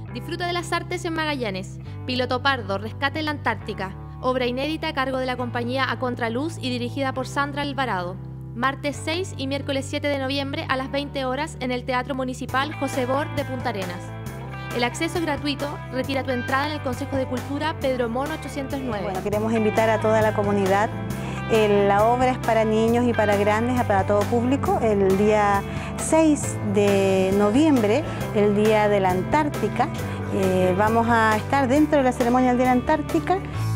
Disfruta de las artes en Magallanes. Piloto Pardo, Rescate en la Antártica. Obra inédita a cargo de la compañía A Contraluz y dirigida por Sandra Alvarado. Martes 6 y miércoles 7 de noviembre a las 20 horas en el Teatro Municipal José Bor de Punta Arenas. El acceso es gratuito. Retira tu entrada en el Consejo de Cultura Pedro Mono 809. Bueno, queremos invitar a toda la comunidad. La obra es para niños y para grandes, para todo público. El día 6 de noviembre, el Día de la Antártica, vamos a estar dentro de la ceremonia del Día de la Antártica